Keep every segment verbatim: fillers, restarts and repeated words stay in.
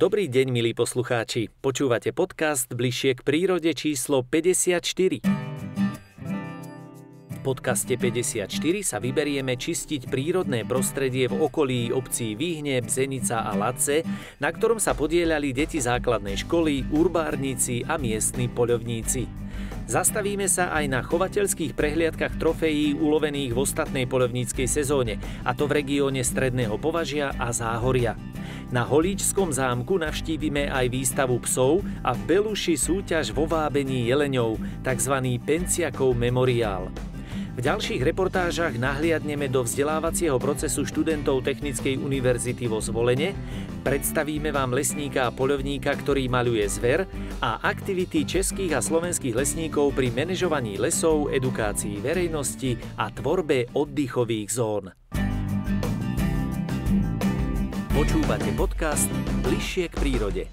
Dobrý deň, milí poslucháči. Počúvate podcast Bližšie k prírode číslo päťdesiatštyri. V podcaste päťdesiatštyri sa vyberieme čistiť prírodné prostredie v okolí obcí Výhne, Bzenica a Latce, na ktorom sa podieľali deti základnej školy, urbárnici a miestni poľovníci. Zastavíme sa aj na chovateľských prehliadkach trofejí ulovených v ostatnej poľovníckej sezóne, a to v regióne Stredného Považia a Záhoria. Na Holíčskom zámku navštívime aj výstavu psov a v Beluši súťaž vo vábení jeleňov, tzv. Penciakov memoriál. V ďalších reportážach nahliadneme do vzdelávacieho procesu študentov Technickej univerzity vo Zvolene, predstavíme vám lesníka a poľovníka, ktorý maľuje zver, a aktivity českých a slovenských lesníkov pri manažovaní lesov, edukácii verejnosti a tvorbe oddychových zón. Počúvate podcast Bližšie k prírode.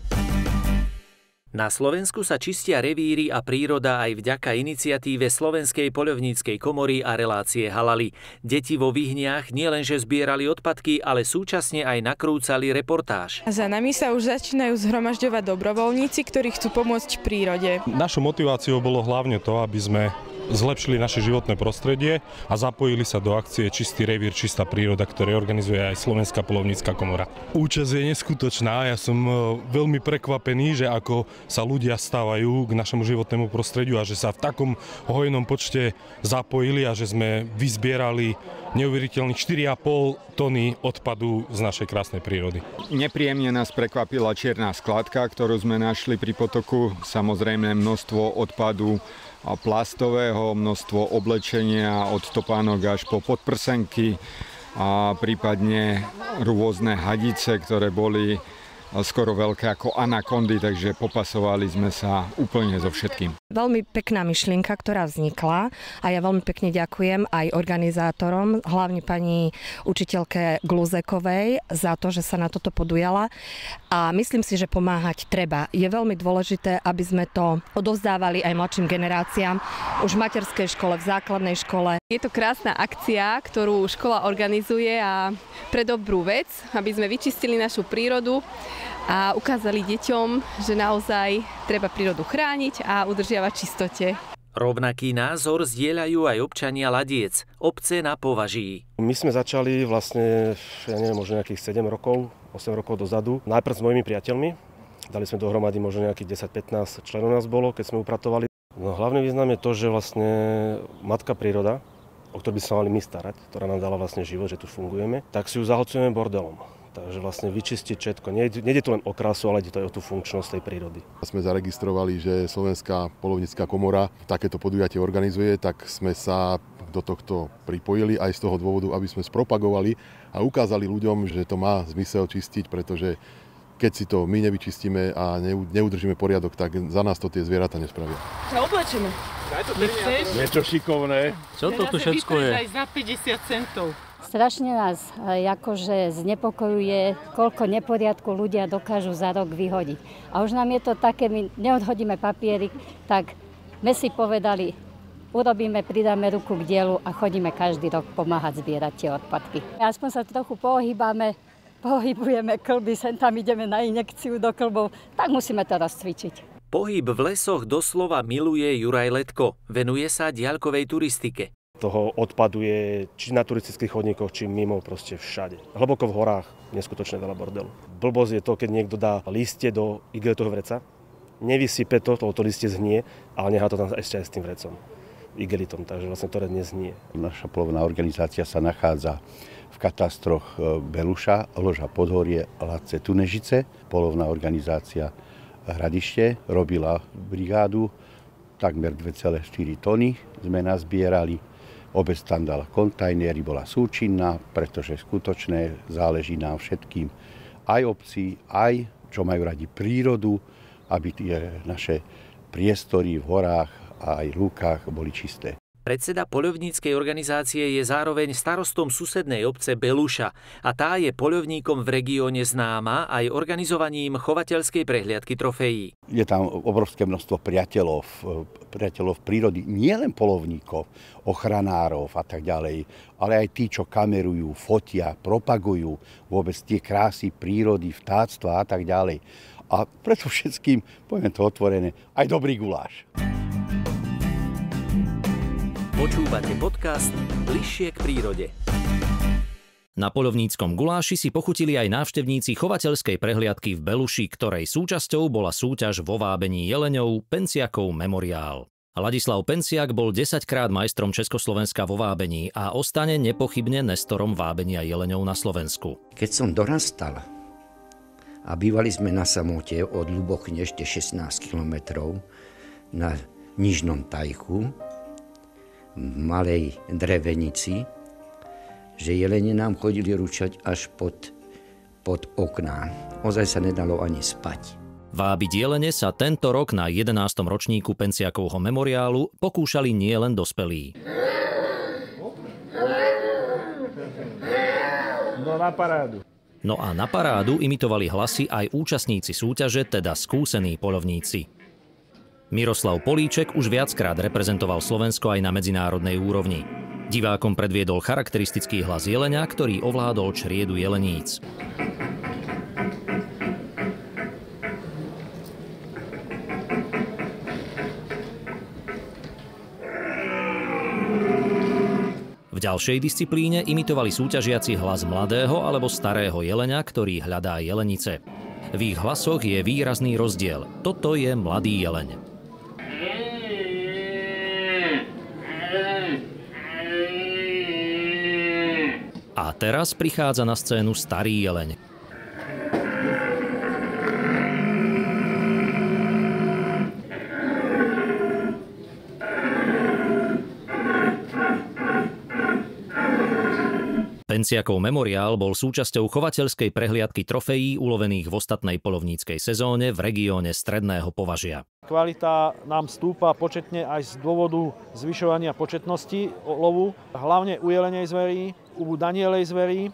Na Slovensku sa čistia revíry a príroda aj vďaka iniciatíve Slovenskej poľovníckej komory a relácie Halali. Deti vo Výhniach nielenže zbierali odpadky, ale súčasne aj nakrúcali reportáž. Za nami sa už začínajú zhromažďovať dobrovoľníci, ktorí chcú pomôcť prírode. Našou motiváciou bolo hlavne to, aby sme zlepšili naše životné prostredie a zapojili sa do akcie Čistý revír, čistá príroda, ktoré organizuje aj Slovenská poľovnícka komora. Účasť je neskutočná, ja som veľmi prekvapený, že ako sa ľudia stávajú k našemu životnému prostrediu a že sa v takom hojnom počte zapojili a že sme vyzbierali neuveriteľných štyri a pol tony odpadu z našej krásnej prírody. Nepríjemne nás prekvapila čierna skladka, ktorú sme našli pri potoku. Samozrejme množstvo odpadu a plastového, množstvo oblečenia od topánok až po podprsenky a prípadne rôzne hadice, ktoré boli skoro veľké ako anakondy, takže popasovali sme sa úplne so všetkým. Veľmi pekná myšlienka, ktorá vznikla, a ja veľmi pekne ďakujem aj organizátorom, hlavne pani učiteľke Gluzekovej za to, že sa na toto podujala, a myslím si, že pomáhať treba. Je veľmi dôležité, aby sme to odovzdávali aj mladším generáciám už v materskej škole, v základnej škole. Je to krásna akcia, ktorú škola organizuje a pre dobrú vec, aby sme vyčistili našu prírodu a ukázali deťom, že naozaj treba prírodu chrániť a udržiavať v čistote. Rovnaký názor zdieľajú aj občania Ladiec, obce na Považí. My sme začali vlastne, ja neviem, možno nejakých sedem rokov, osem rokov dozadu. Najprv s mojimi priateľmi. Dali sme dohromady možno nejakých desať pätnásť členov nás bolo, keď sme upratovali. No, hlavný význam je to, že vlastne matka príroda, o ktorú by sa mali my starať, ktorá nám dala vlastne život, že tu fungujeme, tak si ju zahlcujeme bordelom. Takže vlastne vyčistiť všetko. Nejde tu len o krásu, ale ide to aj o tú funkčnosť tej prírody. Sme zaregistrovali, že Slovenská poľovnícka komora takéto podujatie organizuje, tak sme sa do tohto pripojili aj z toho dôvodu, aby sme spropagovali a ukázali ľuďom, že to má zmysel čistiť, pretože keď si to my nevyčistíme a neudržíme poriadok, tak za nás to tie zvieratá nespravia. Sa oblečeme. Niečo šikovné. Čo to tu všetko je? Aj za päťdesiat centov. Strašne nás akože znepokojuje, koľko neporiadku ľudia dokážu za rok vyhodiť. A už nám je to také, my neodhodíme papierik, tak sme si povedali, urobíme, pridáme ruku k dielu a chodíme každý rok pomáhať zbierať tie odpadky. Aspoň sa trochu pohybáme, pohybujeme klby, sem tam ideme na injekciu do klbov, tak musíme to rozcvičiť. Pohyb v lesoch doslova miluje Juraj Letko. Venuje sa diaľkovej turistike. Toho odpadu je či na turistických chodníkoch, či mimo, proste všade. Hlboko v horách neskutočne veľa bordelu. Blbosť je to, keď niekto dá listie do igelitového vreca, nevysype to, to listie zhnie, ale nechá to tam ešte aj s tým vrecom, igelitom, takže vlastne to nezhnie. Naša poľovná organizácia sa nachádza v katastroch Beluša, Loža Podhorie, Latce, Tunežice. Poľovná organizácia Hradište robila brigádu, takmer dve celé štyri tony sme nazbierali. Obec tam dala kontajnery, bola súčinná, pretože skutočne záleží nám všetkým, aj obci, aj čo majú radi prírodu, aby tie naše priestory v horách a aj lúkach boli čisté. Predseda poľovníckej organizácie je zároveň starostom susednej obce Beluša a tá je poľovníkom v regióne známa aj organizovaním chovateľskej prehliadky trofejí. Je tam obrovské množstvo priateľov, priateľov prírody, nielen poľovníkov, ochranárov a tak ďalej, ale aj tí, čo kamerujú, fotia, propagujú vôbec tie krásy prírody, vtáctva a tak ďalej. A preto všetkým, poviem to otvorené, aj dobrý guláš. Počúvate podcast Bližšie k prírode. Na poľovníckom guláši si pochutili aj návštevníci chovateľskej prehliadky v Beluši, ktorej súčasťou bola súťaž vo vábení jeleňov Penciakov memoriál. Ladislav Penciak bol desaťkrát majstrom Československa vo vábení a ostane nepochybne nestorom vábenia jeleňov na Slovensku. Keď som dorastal a bývali sme na samote od Ľubochyne ešte šestnásť kilometrov na Nižnom Tajchu, v malej drevenici, že jelene nám chodili ručať až pod, pod okná. Ozaj sa nedalo ani spať. Vábiť jelene sa tento rok na jedenástom ročníku Penciakovho memoriálu pokúšali nielen dospelí. No na parádu. No a na parádu imitovali hlasy aj účastníci súťaže, teda skúsení poľovníci. Miroslav Políček už viackrát reprezentoval Slovensko aj na medzinárodnej úrovni. Divákom predviedol charakteristický hlas jelenia, ktorý ovládol čriedu jeleníc. V ďalšej disciplíne imitovali súťažiaci hlas mladého alebo starého jelenia, ktorý hľadá jelenice. V ich hlasoch je výrazný rozdiel. Toto je mladý jeleň. A teraz prichádza na scénu starý jeleň. Penciakov memoriál bol súčasťou chovateľskej prehliadky trofejí ulovených v ostatnej poľovníckej sezóne v regióne Stredného Považia. Kvalita nám stúpa početne aj z dôvodu zvyšovania početnosti lovu, hlavne u jelenej zverí, u danielej zverí,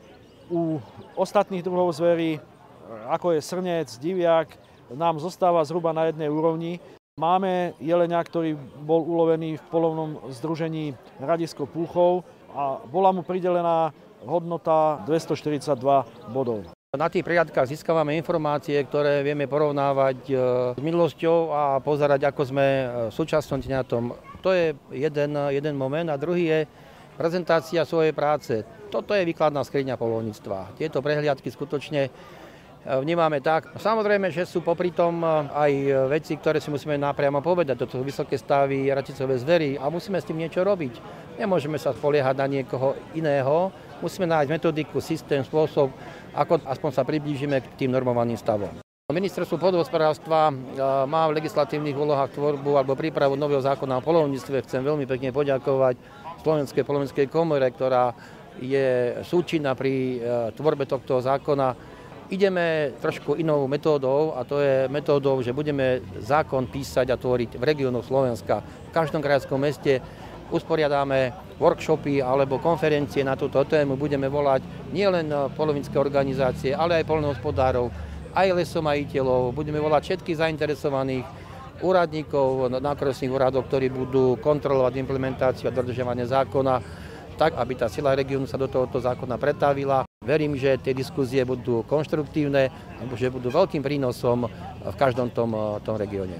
u ostatných druhov zverí, ako je srnec, diviak, nám zostáva zhruba na jednej úrovni. Máme jelenia, ktorý bol ulovený v poľovnom združení Hradisko Púchov a bola mu pridelená hodnota dvestoštyridsaťdva bodov. Na tých prehliadkách získavame informácie, ktoré vieme porovnávať s minulosťou a pozerať, ako sme v súčasnosti na tom. To je jeden, jeden moment a druhý je prezentácia svojej práce. Toto je výkladná skriňa poľovníctva. Tieto prehliadky skutočne vnímame tak. Samozrejme, že sú popri tom aj veci, ktoré si musíme napriamo povedať. Toto sú vysoké stavy raticové zvery a musíme s tým niečo robiť. Nemôžeme sa spoliehať na niekoho iného. Musíme nájsť metodiku, systém, spôsob, ako aspoň sa priblížime k tým normovaným stavom. Ministerstvo pôdohospodárstva má v legislatívnych úlohách tvorbu alebo prípravu nového zákona o poľovníctve. Chcem veľmi pekne poďakovať Slovenskej poľovníckej komore, ktorá je súčinná pri tvorbe tohto zákona. Ideme trošku inou metódou a to je metódou, že budeme zákon písať a tvoriť v regiónoch Slovenska. V každom krajskom meste usporiadáme workshopy alebo konferencie na túto tému. Budeme volať nielen poľovnícke organizácie, ale aj poľnohospodárov, aj lesomajiteľov. Budeme volať všetkých zainteresovaných úradníkov na okresných úradoch, ktorí budú kontrolovať implementáciu a dodržiavanie zákona, tak, aby tá sila regiónu sa do tohoto zákona pretavila. Verím, že tie diskusie budú konštruktívne a že budú veľkým prínosom v každom tom, tom regióne.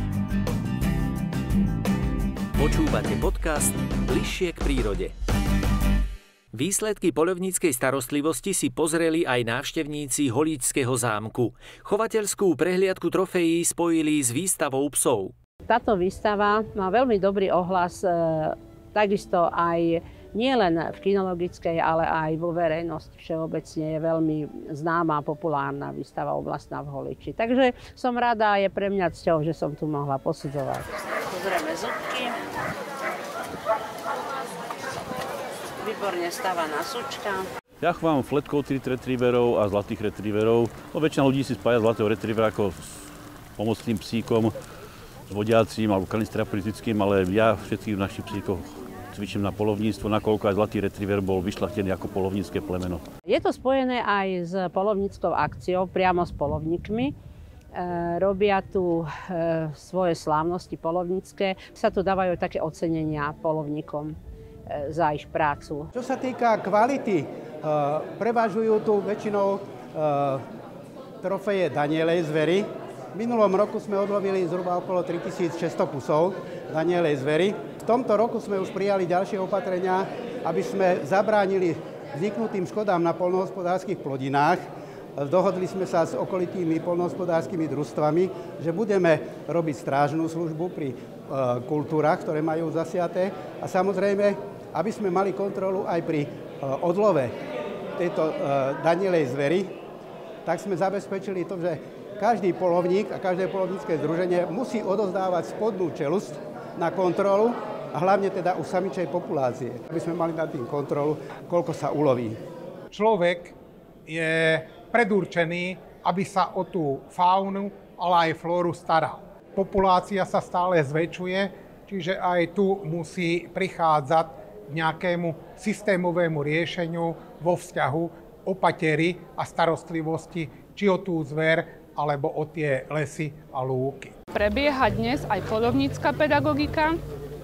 Počúvate podcast Bližšie k prírode. Výsledky poľovníckej starostlivosti si pozreli aj návštevníci Holíčského zámku. Chovateľskú prehliadku trofejí spojili s výstavou psov. Táto výstava má veľmi dobrý ohlas, e, takisto aj nielen v kinologickej, ale aj vo verejnosti všeobecne je veľmi známa a populárna výstava oblastná v Holíči. Takže som rada a je pre mňa cťou, že som tu mohla posudzovať. Pozrieme zubky. Výborne stávaná sučka. Ja chovám flat-coated retrieverov a zlatých retrieverov. No, väčšina ľudí si spája zlatého retrievera ako s pomocným psíkom. s vodiacím alebo kanisterapeutickým, ale ja všetkých našich psíkov cvičím na poľovníctvo, nakoľko aj zlatý retriever bol vyšľachtený ako poľovnícke plemeno. Je to spojené aj s poľovníckou akciou, priamo s poľovníkmi. E, robia tu e, svoje slávnosti poľovnícke. Sa tu dávajú také ocenenia poľovníkom e, za ich prácu. Čo sa týka kvality, e, prevažujú tu väčšinou e, trofeje danielej zvery. V minulom roku sme odlovili zhruba okolo tritisícšesťsto kusov danielej zvery. V tomto roku sme už prijali ďalšie opatrenia, aby sme zabránili vzniknutým škodám na poľnohospodárskych plodinách. Dohodli sme sa s okolitými poľnohospodárskymi družstvami, že budeme robiť strážnu službu pri e, kultúrach, ktoré majú zasiaté. A samozrejme, aby sme mali kontrolu aj pri e, odlove tejto e, danielej zvery, tak sme zabezpečili to, že každý poľovník a každé poľovnícke združenie musí odozdávať spodnú čelusť na kontrolu, a hlavne teda u samičej populácie, aby sme mali nad tým kontrolu, koľko sa uloví. Človek je predurčený, aby sa o tú faunu, ale aj flóru staral. Populácia sa stále zväčšuje, čiže aj tu musí prichádzať k nejakému systémovému riešeniu vo vzťahu opatery a starostlivosti, či o tú zver, alebo o tie lesy a lúky. Prebieha dnes aj poľovnícka pedagogika,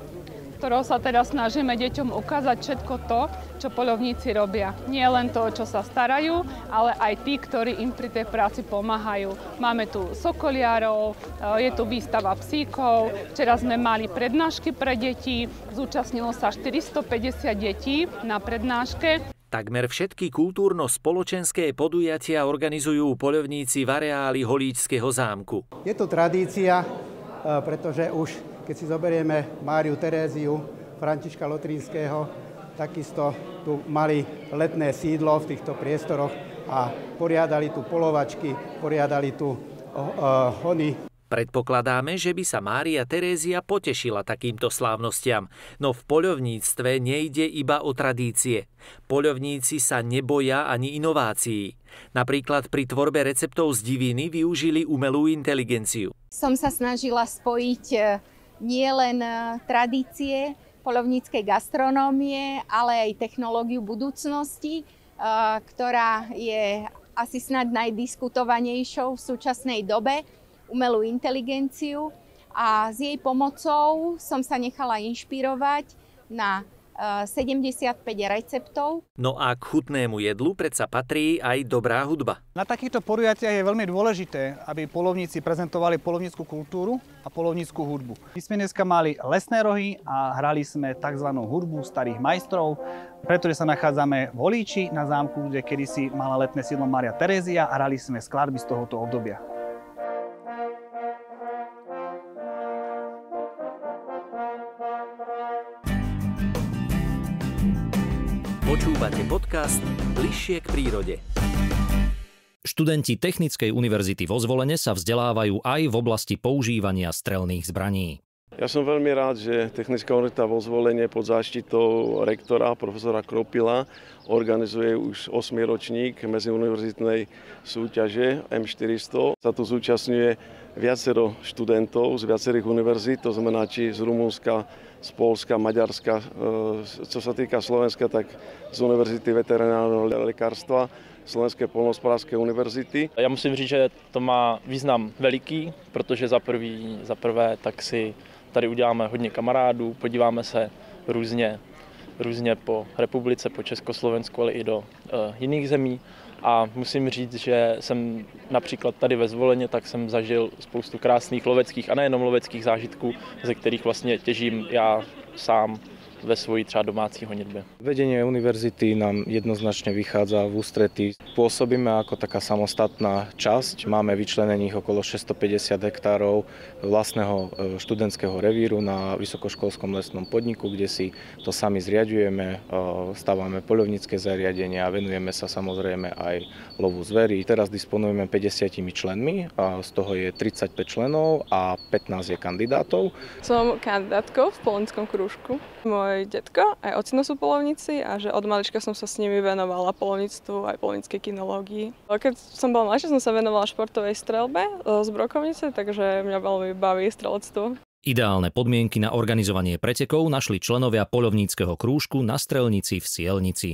ktorou sa teda snažíme deťom ukázať všetko to, čo poľovníci robia. Nie len to, čo sa starajú, ale aj tí, ktorí im pri tej práci pomáhajú. Máme tu sokoliarov, je tu výstava psíkov, včera sme mali prednášky pre deti, zúčastnilo sa štyristopäťdesiat detí na prednáške. Takmer všetky kultúrno-spoločenské podujatia organizujú poľovníci v areáli Holíčského zámku. Je to tradícia, pretože už keď si zoberieme Máriu Teréziu, Františka Lotrinského, takisto tu mali letné sídlo v týchto priestoroch a poriadali tu polovačky, poriadali tu uh, hony. Predpokladáme, že by sa Mária Terézia potešila takýmto slávnostiam, no v poľovníctve nejde iba o tradície. Poľovníci sa neboja ani inovácií. Napríklad pri tvorbe receptov z diviny využili umelú inteligenciu. Som sa snažila spojiť nie len tradície poľovníckej gastronómie, ale aj technológiu budúcnosti, ktorá je asi snad najdiskutovanejšou v súčasnej dobe, umelú inteligenciu, a s jej pomocou som sa nechala inšpirovať na sedemdesiatpäť receptov. No a k chutnému jedlu predsa patrí aj dobrá hudba. Na takýchto podujatiach je veľmi dôležité, aby poľovníci prezentovali poľovnícku kultúru a poľovnícku hudbu. My sme dneska mali lesné rohy a hrali sme tzv. Hudbu starých majstrov, pretože sa nachádzame v Holíči na zámku, kde kedysi mala letné sídlo Mária Terézia, a hrali sme skladby z tohoto obdobia. Počúvate podcast Bližšie k prírode. Študenti Technickej univerzity vo Zvolene sa vzdelávajú aj v oblasti používania strelných zbraní. Ja som veľmi rád, že Technická univerzita vo Zvolene pod záštitou rektora profesora Kropila organizuje už ôsmy ročník medziuniverzitnej súťaže em štyristo. Sa tu zúčastňuje viacero študentov z viacerých univerzít, to znamená či z Rumunska, z Poľska, Maďarska. Čo sa týka Slovenska, tak z Univerzity veterinárneho lekárstva, Slovenské poľnohospodárskej univerzity. Já musím říct, že to má význam veliký, protože za, prvý, za prvé tak si tady uděláme hodně kamarádů, podíváme se různě, různě po republice, po Československu, ale i do uh, jiných zemí. A musím říct, že jsem například tady ve Zvoleně, tak jsem zažil spoustu krásných loveckých a nejenom loveckých zážitků, ze kterých vlastně těžím já sám ve svojej třeba domácí honitbe. Vedenie univerzity nám jednoznačne vychádza v ústretí. Pôsobíme ako taká samostatná časť. Máme vyčlenených okolo šesťstopäťdesiat hektárov vlastného študentského revíru na vysokoškolskom lesnom podniku, kde si to sami zriaďujeme, stavíme poľovnícke zariadenia a venujeme sa samozrejme aj lovu zverí. Teraz disponujeme päťdesiatimi členmi, a z toho je tridsaťpäť členov a pätnásť je kandidátov. Som kandidátkou v poľovníckom krúžku. Môj môj detko, aj ocino sú poľovníci a že od malička som sa s nimi venovala poľovníctvu aj poľovníckej kinológii. Keď som bola mladšia, som sa venovala športovej streľbe z brokovnice, takže mňa veľmi baví strelectvo. Ideálne podmienky na organizovanie pretekov našli členovia poľovníckeho krúžku na Strelnici v Sielnici.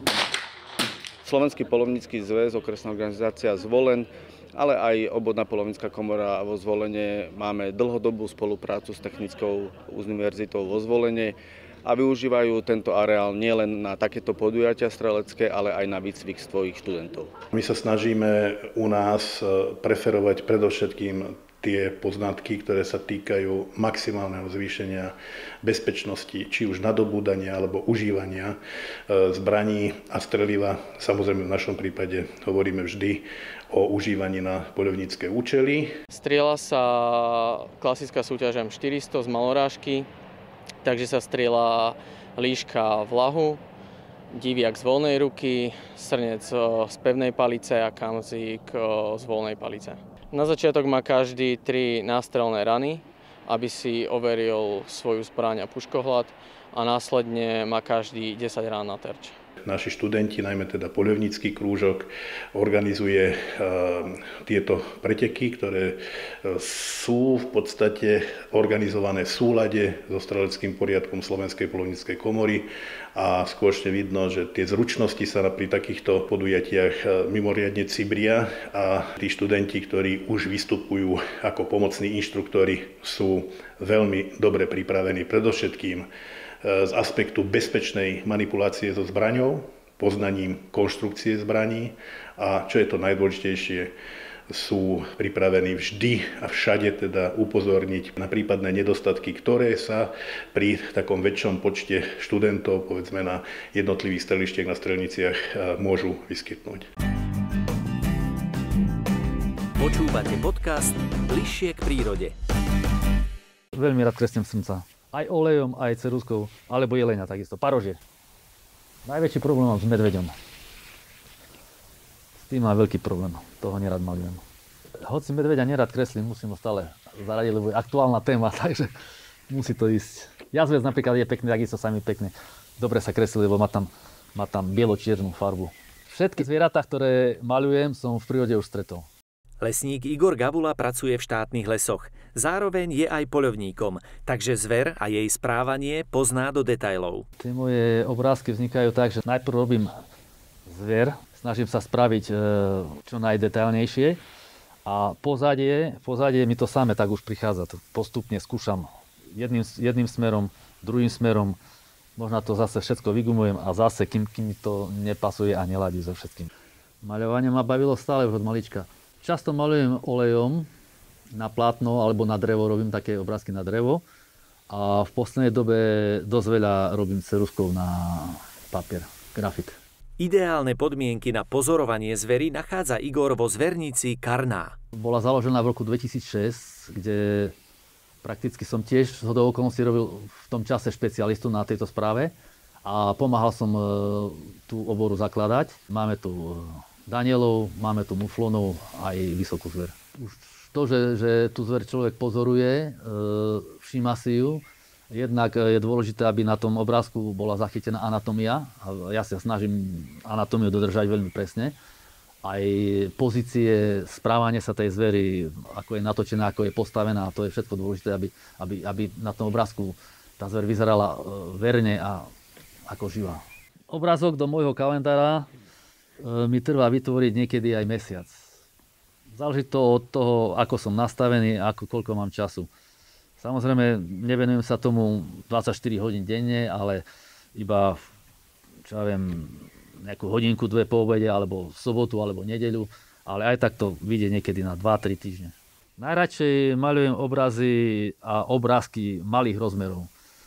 Slovenský poľovnícky zväz, okresná organizácia Zvolen, ale aj obvodná poľovnícka komora vo Zvolene máme dlhodobú spoluprácu s Technickou univerzitou vo Zvolene a využívajú tento areál nielen na takéto podujatia strelecké, ale aj na výcvik svojich študentov. My sa snažíme u nás preferovať predovšetkým tie poznatky, ktoré sa týkajú maximálneho zvýšenia bezpečnosti, či už nadobúdania alebo užívania zbraní a streliva. Samozrejme v našom prípade hovoríme vždy o užívaní na poľovnícke účely. Strieľa sa klasická súťaž em štyristo z malorážky, takže sa strieľa líška v lahu, diviak z voľnej ruky, srnec z pevnej palice a kamzík z voľnej palice. Na začiatok má každý tri nástrelné rany, aby si overil svoju zbraň a puškohľad a následne má každý desať rán na terč. Naši študenti, najmä teda poľovnícky krúžok, organizuje tieto preteky, ktoré sú v podstate organizované v súlade so streleckým poriadkom Slovenskej poľovníckej komory a skôršne vidno, že tie zručnosti sa pri takýchto podujatiach mimoriadne cibria a tí študenti, ktorí už vystupujú ako pomocní inštruktori, sú veľmi dobre pripravení predovšetkým z aspektu bezpečnej manipulácie so zbraňou, poznaním konštrukcie zbraní a čo je to najdôležitejšie, sú pripravení vždy a všade teda upozorniť na prípadné nedostatky, ktoré sa pri takom väčšom počte študentov, povedzme na jednotlivých strelištiach na strelniciach, môžu vyskytnúť. Počúvate podcast Bližšie k prírode. Veľmi rád kreslím srnca. Aj olejom, aj ceruzkou, alebo jelenia takisto, parožier. Najväčší problém mám s medveďom. S tým mám veľký problém, toho nerad malujem. Hoci medveďa nerad kreslím, musím ho stále zaradiť, lebo je aktuálna téma, takže musí to ísť. Jazvec napríklad je pekný, takisto sa mi pekne. Dobre sa kreslí, lebo má tam, má tam bielo-čiernu farbu. Všetky zvieratá, ktoré malujem, som v prírode už stretol. Lesník Igor Gavula pracuje v štátnych lesoch. Zároveň je aj poľovníkom, takže zver a jej správanie pozná do detailov. Tie moje obrázky vznikajú tak, že najprv robím zver, snažím sa spraviť čo najdetailnejšie a pozadie, pozadie mi to samé tak už prichádza. Postupne skúšam jedným, jedným smerom, druhým smerom, možno to zase všetko vygumujem a zase, kým, kým mi to nepasuje a neladí so všetkým. Maľovanie ma bavilo stále už od malička. Často malujem olejom na plátno alebo na drevo, robím také obrázky na drevo a v poslednej dobe dosť veľa robím ceruzkou na papier, grafit. Ideálne podmienky na pozorovanie zvery nachádza Igor vo zvernici Karná. Bola založená v roku dvetisícšesť, kde prakticky som tiež zhodou okolností robil v tom čase špecialistu na tejto správe a pomáhal som tú oboru zakladať. Máme tu danielov, máme tu muflonov aj vysokú zver. Už to, že, že tú zver človek pozoruje, všíma si ju, jednak je dôležité, aby na tom obrázku bola zachytená anatómia. Ja sa snažím anatómiu dodržať veľmi presne. Aj pozície, správanie sa tej zvery, ako je natočená, ako je postavená, to je všetko dôležité, aby, aby, aby na tom obrázku tá zver vyzerala verne a ako živá. Obrázok do môjho kalendára mi trvá vytvoriť niekedy aj mesiac. Záleží to od toho, ako som nastavený a ako, koľko mám času. Samozrejme, nevenujem sa tomu dvadsaťštyri hodín denne, ale iba, čo ja viem, nejakú hodinku, dve po obede, alebo v sobotu, alebo nedeľu, ale aj tak to vyjde niekedy na dva tri týždne. Najradšej maľujem obrazy a obrázky malých rozmerov. E,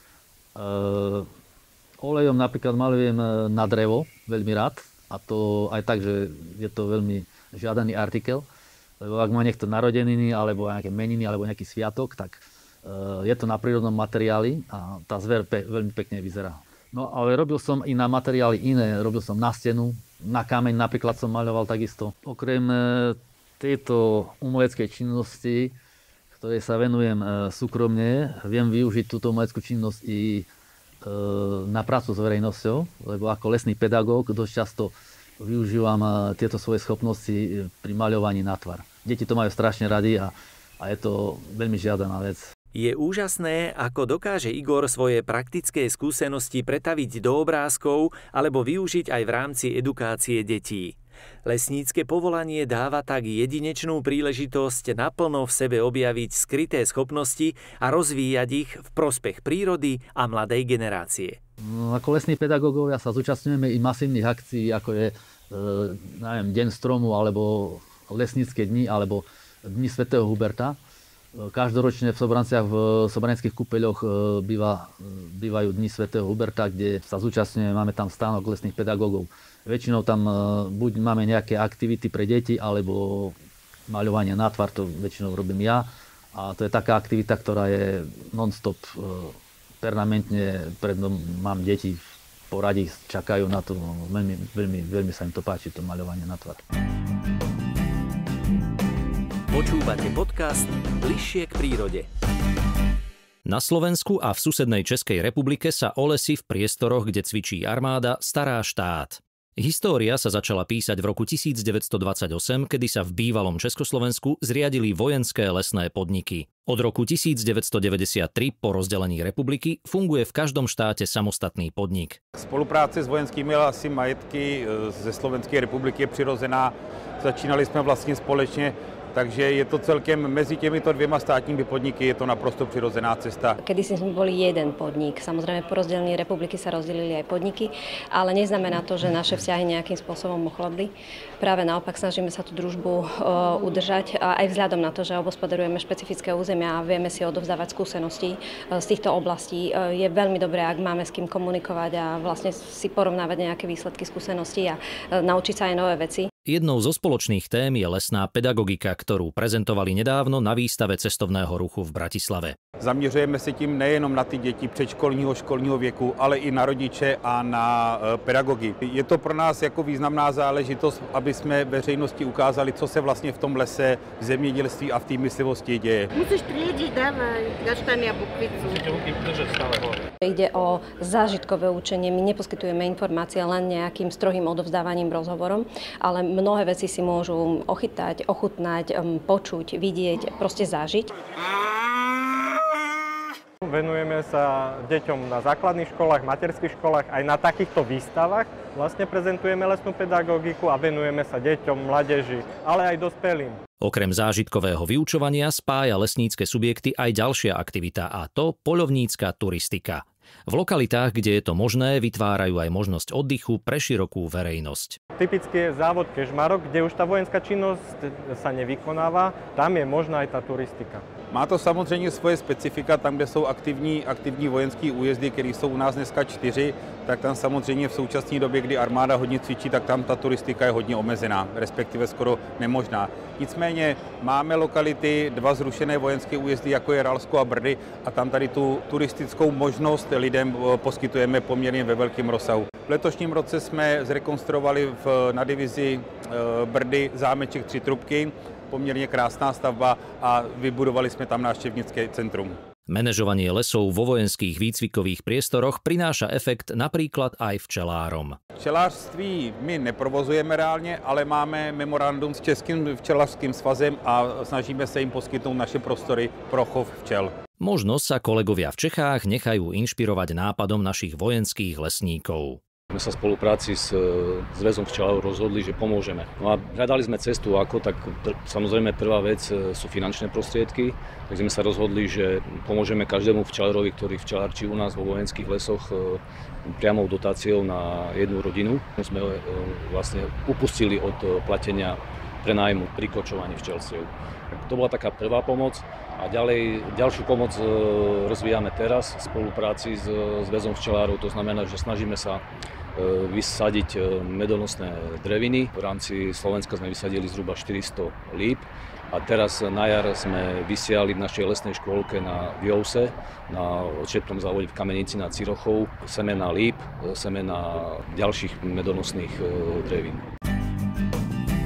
olejom napríklad maľujem na drevo, veľmi rád, a to aj tak, že je to veľmi žiadaný artikel, lebo ak má niekto narodeniny, alebo nejaké meniny, alebo nejaký sviatok, tak je to na prírodnom materiáli a tá zver pe- veľmi pekne vyzerá. No ale robil som i na materiály iné, robil som na stenu, na kameň napríklad som maľoval takisto. Okrem tejto umeleckej činnosti, ktorej sa venujem súkromne, viem využiť túto umeleckú činnosť i na prácu s verejnosťou, lebo ako lesný pedagóg dosť často využívam tieto svoje schopnosti pri maľovaní na tvar. Deti to majú strašne radi a, a je to veľmi žiadaná vec. Je úžasné, ako dokáže Igor svoje praktické skúsenosti pretaviť do obrázkov alebo využiť aj v rámci edukácie detí. Lesnícke povolanie dáva tak jedinečnú príležitosť naplno v sebe objaviť skryté schopnosti a rozvíjať ich v prospech prírody a mladej generácie. No, ako lesní pedagógovia sa zúčastňujeme i masívnych akcií, ako je e, neviem, Deň stromu, alebo lesnícke dni, alebo Dni svätého Huberta. Každoročne v Sobranciach, v Sobraneckých kúpeľoch býva, bývajú Dni svätého Huberta, kde sa zúčastňujeme, máme tam stánok lesných pedagógov. Väčšinou tam buď máme nejaké aktivity pre deti, alebo maľovanie na tvar, to väčšinou robím ja. A to je taká aktivita, ktorá je non-stop, permanentne, pred mnou mám deti v poradí, čakajú na to. Veľmi, veľmi, veľmi sa im to páči, to maľovanie na tvar. Počúvate podcast Bližšie k prírode. Na Slovensku a v susednej Českej republike sa o lesy v priestoroch, kde cvičí armáda, stará štát. História sa začala písať v roku devätnásťstodvadsaťosem, kedy sa v bývalom Československu zriadili vojenské lesné podniky. Od roku devätnásťstodeväťdesiattri po rozdelení republiky funguje v každom štáte samostatný podnik. Spolupráce s vojenskými lesy majetky ze Slovenskej republiky je přirozená. Začínali jsme vlastně společně. Takže je to celkem mezi těmito dvěma státními podniky, je to naprosto přirozená cesta. Kedysi sme boli jeden podnik. Samozrejme po rozdelení republiky sa rozdelili aj podniky, ale neznamená to, že naše vzťahy nejakým spôsobom ochlabli. Práve naopak snažíme sa tú družbu uh, udržať aj vzhľadom na to, že obospodarujeme špecifické územia a vieme si odovzdávať skúsenosti uh, z týchto oblastí. Uh, je veľmi dobré, ak máme s kým komunikovať a vlastne si porovnávať nejaké výsledky skúseností a uh, naučiť sa aj nové veci. Jednou zo spoločných tém je lesná pedagogika, ktorú prezentovali nedávno na výstave cestovného ruchu v Bratislave. Zaměřujeme se tím nejenom na ty děti předškolního, školního věku, ale i na rodiče a na pedagogy. Je to pro nás jako významná záležitost, aby jsme veřejnosti ukázali, co se vlastně v tom lese, v zemědělství a v té myslivosti děje. Musíš triediť, dávaj gaštany a bukvicu. Ide o zážitkové učenie. My neposkytujeme informácie len nejakým strohým odovzdávaním rozhovorom, ale mnohé veci si môžu ochytať, ochutnať, počuť, vidieť, proste zažiť. Venujeme sa deťom na základných školách, materských školách, aj na takýchto výstavách. Vlastne prezentujeme lesnú pedagogiku a venujeme sa deťom, mládeži, ale aj dospelým. Okrem zážitkového vyučovania spája lesnícke subjekty aj ďalšia aktivita, a to poľovnícka turistika. V lokalitách, kde je to možné, vytvárajú aj možnosť oddychu pre širokú verejnosť. Typicky je závod Kežmarok, kde už tá vojenská činnosť sa nevykonáva, tam je možná aj tá turistika. Má to samozřejmě svoje specifika, tam, kde jsou aktivní, aktivní vojenské újezdy, které jsou u nás dneska čtyři, tak tam samozřejmě v současné době, kdy armáda hodně cvičí, tak tam ta turistika je hodně omezená, respektive skoro nemožná. Nicméně máme lokality, dva zrušené vojenské újezdy, jako je Ralsko a Brdy, a tam tady tu turistickou možnost lidem poskytujeme poměrně ve velkém rozsahu. V letošním roce jsme zrekonstruovali v, na divizi Brdy zámeček Tři trubky, poměrně krásná stavba, a vybudovali jsme tam návštěvnické centrum. Manažovanie lesov vo vojenských výcvikových priestoroch prináša efekt napríklad aj včelárom. Včelářství my neprovozujeme reálně, ale máme memorandum s Českým včelařským svazem a snažíme se jim poskytnout naše prostory pro chov včel. Možno sa kolegovia v Čechách nechajú inšpirovať nápadom našich vojenských lesníkov. My sa v spolupráci s Zväzom včelárov rozhodli, že pomôžeme. No a hľadali sme cestu ako, tak pr- samozrejme prvá vec sú finančné prostriedky, tak sme sa rozhodli, že pomôžeme každému včelárovi, ktorý včelárči u nás vo vojenských lesoch priamou dotáciou na jednu rodinu. My sme vlastne upustili od platenia prenájmu pri kočovaní včelstiev. To bola taká prvá pomoc. A ďalej, ďalšiu pomoc rozvíjame teraz v spolupráci s Zväzom včelárov. To znamená, že snažíme sa vysadiť medonosné dreviny. V rámci Slovenska sme vysadili zhruba štyristo líp. A teraz na jar sme vysiali v našej lesnej škôlke na Viovse, na odšepnom závode v Kamenici nad Cirochou, semena líp, semena ďalších medonosných drevín.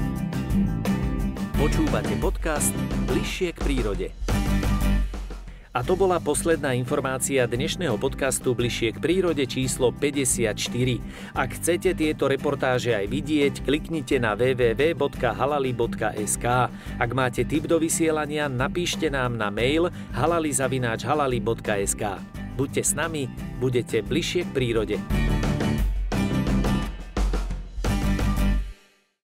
Počúvate podcast Bližšie k prírode. A to bola posledná informácia dnešného podcastu Bližšie k prírode číslo päťdesiatštyri. Ak chcete tieto reportáže aj vidieť, kliknite na w w w bodka halali bodka es ka. Ak máte tip do vysielania, napíšte nám na mail halali zavináč halali bodka es ka. Buďte s nami, budete bližšie k prírode.